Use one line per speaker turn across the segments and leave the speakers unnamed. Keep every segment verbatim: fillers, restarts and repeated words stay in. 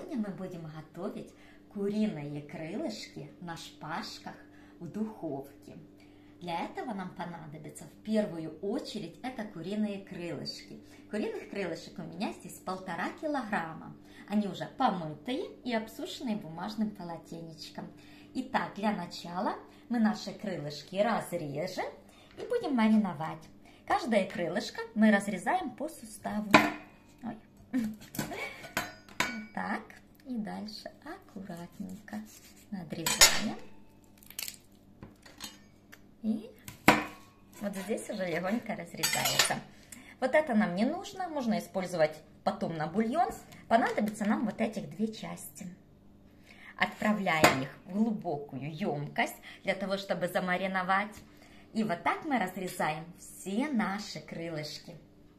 Сегодня мы будем готовить куриные крылышки на шпажках в духовке. Для этого нам понадобится в первую очередь это куриные крылышки. Куриных крылышек у меня здесь полтора килограмма. Они уже помытые и обсушенные бумажным полотенечком. Итак, для начала мы наши крылышки разрежем и будем мариновать. Каждое крылышко мы разрезаем по суставу. Ой. Вот так. И дальше аккуратненько надрезаем. И вот здесь уже легонько разрезается. Вот это нам не нужно. Можно использовать потом на бульон. Понадобится нам вот этих две части. Отправляем их в глубокую емкость для того, чтобы замариновать. И вот так мы разрезаем все наши крылышки.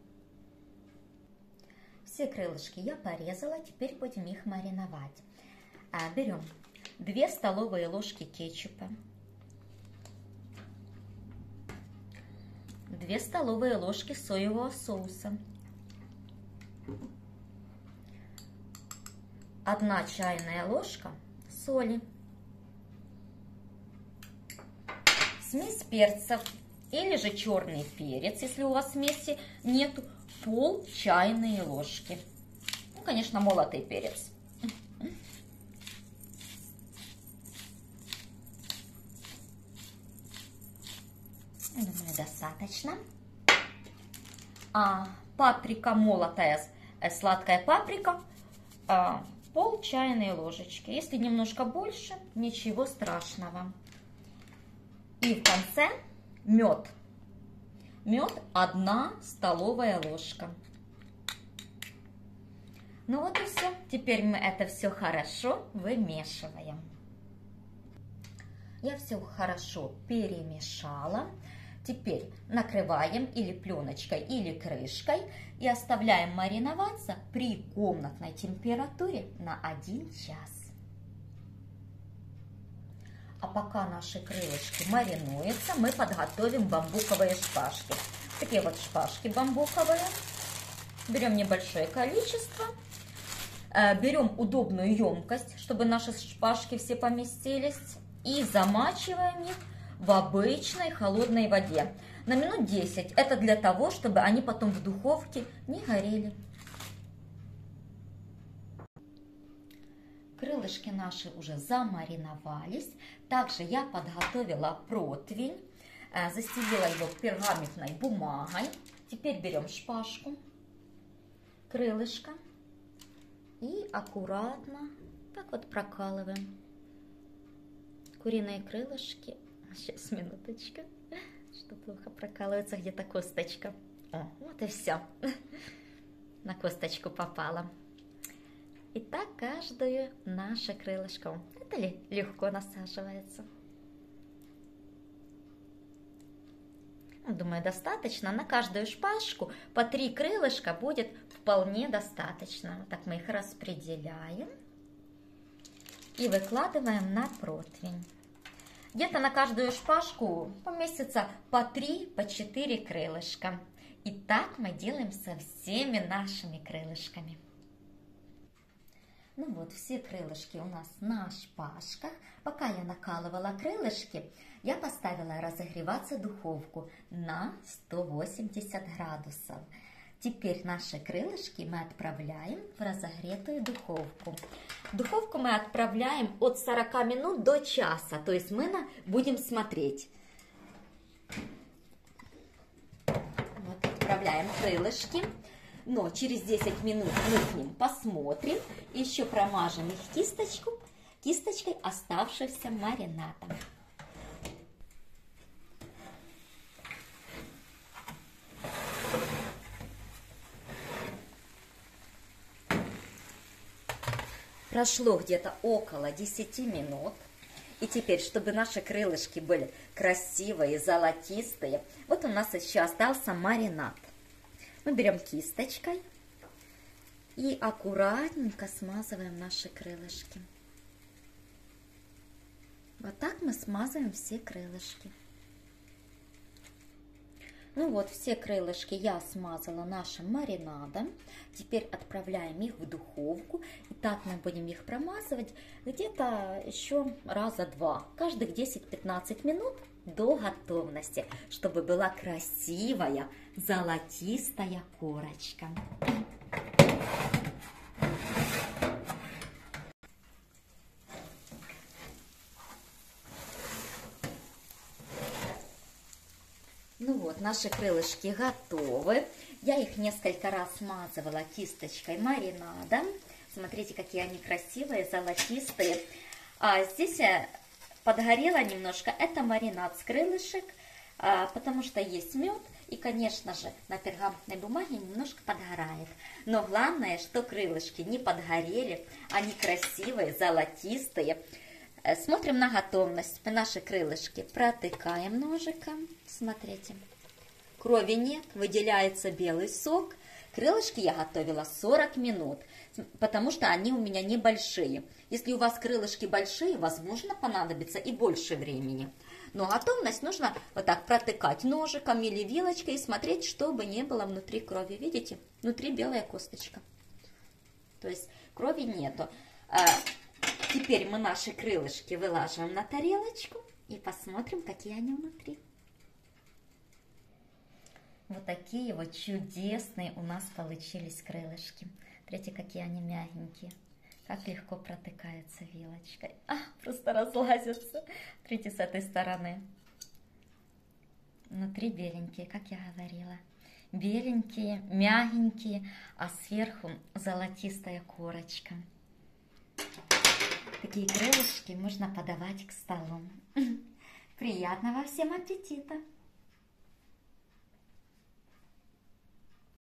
Все крылышки я порезала, теперь будем их мариновать. А, берем две столовые ложки кетчупа, две столовые ложки соевого соуса, одна чайная ложка соли, смесь перцев или же черный перец, если у вас смеси нету, пол чайной ложки. Ну, конечно, молотый перец. Думаю, достаточно. А, паприка молотая, сладкая паприка, а, пол чайной ложечки. Если немножко больше, ничего страшного. И в конце мед. Мед одна столовая ложка. Ну вот и все. Теперь мы это все хорошо вымешиваем. Я все хорошо перемешала. Теперь накрываем или пленочкой, или крышкой и оставляем мариноваться при комнатной температуре на один час. А пока наши крылышки маринуются, мы подготовим бамбуковые шпажки. Такие вот шпажки бамбуковые. Берем небольшое количество. Берем удобную емкость, чтобы наши шпажки все поместились. И замачиваем их в обычной холодной воде. На минут десять. Это для того, чтобы они потом в духовке не горели. Крылышки наши уже замариновались. Также я подготовила противень, застелила его пергаментной бумагой. Теперь берем шпажку, крылышко и аккуратно так вот прокалываем куриные крылышки. Сейчас, минуточку, что плохо прокалывается, где-то косточка. О, вот и все. На косточку попала. И так каждую наше крылышко. Это ли легко насаживается? Думаю, достаточно. На каждую шпажку по три крылышка будет вполне достаточно. Вот так мы их распределяем и выкладываем на противень. Где-то на каждую шпажку поместится по три, по четыре крылышка. И так мы делаем со всеми нашими крылышками. Ну вот, все крылышки у нас на шпажках. Пока я накалывала крылышки, я поставила разогреваться духовку на сто восемьдесят градусов. Теперь наши крылышки мы отправляем в разогретую духовку. Духовку мы отправляем от сорока минут до часа, то есть мы на, будем смотреть. Вот, отправляем крылышки. Но через десять минут мы к ним посмотрим. Еще промажем их кисточку, кисточкой оставшимся маринадом. Прошло где-то около десяти минут. И теперь, чтобы наши крылышки были красивые, золотистые, вот у нас еще остался маринад. Мы берем кисточкой и аккуратненько смазываем наши крылышки. Вот так мы смазываем все крылышки. Ну вот, все крылышки я смазала нашим маринадом. Теперь отправляем их в духовку. И так мы будем их промазывать где-то еще раза два. Каждых десять-пятнадцать минут до готовности, чтобы была красивая золотистая корочка. Ну вот, наши крылышки готовы. Я их несколько раз смазывала кисточкой маринадом. Смотрите, какие они красивые, золотистые. А здесь подгорело немножко. Это маринад с крылышек, потому что есть мед. И, конечно же, на пергаментной бумаге немножко подгорает. Но главное, что крылышки не подгорели. Они красивые, золотистые. Смотрим на готовность. Мы наши крылышки протыкаем ножиком. Смотрите. Крови нет, выделяется белый сок. Крылышки я готовила сорок минут, потому что они у меня небольшие. Если у вас крылышки большие, возможно, понадобится и больше времени. Но готовность нужно вот так протыкать ножиком или вилочкой и смотреть, чтобы не было внутри крови. Видите? Внутри белая косточка. То есть крови нету. Теперь мы наши крылышки выложим на тарелочку и посмотрим, какие они внутри. Вот такие вот чудесные у нас получились крылышки. Смотрите, какие они мягенькие. Как легко протыкаются вилочкой. А, просто разлазятся. Смотрите, с этой стороны. Внутри беленькие, как я говорила. Беленькие, мягенькие, а сверху золотистая корочка. Такие крылышки можно подавать к столу. Приятного всем аппетита!